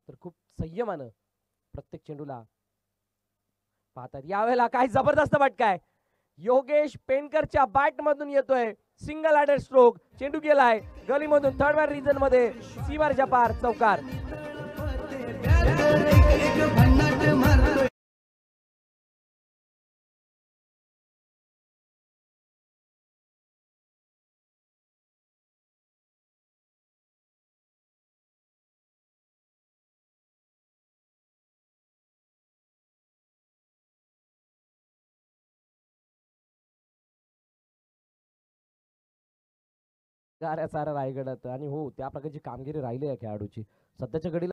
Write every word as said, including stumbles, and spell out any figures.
तर खूप संयमानं प्रत्येक चेंडूला पाहतात. यावेळेला काय जबरदस्त फटका आहे. योगेश पेनकरच्या बॅट मधून येतोय सिंगल हँडेड स्ट्रोक. चेंडू गेलाय गलीमधून थर्ड मॅन रिजन मध्ये सीमारेच्या पार चौकार. साऱ्या साऱ्या रायगडात आणि हो त्या प्रकारची कामगिरी राहिली आहे खेळाडूची सध्याच्या घडीला.